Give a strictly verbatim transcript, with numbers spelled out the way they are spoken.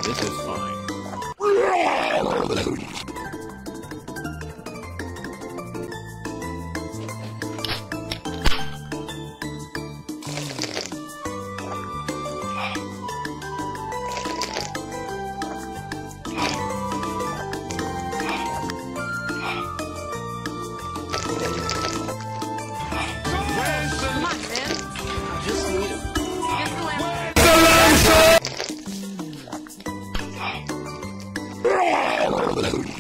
This is fine. Come on, man. Just need him. Get the lamp.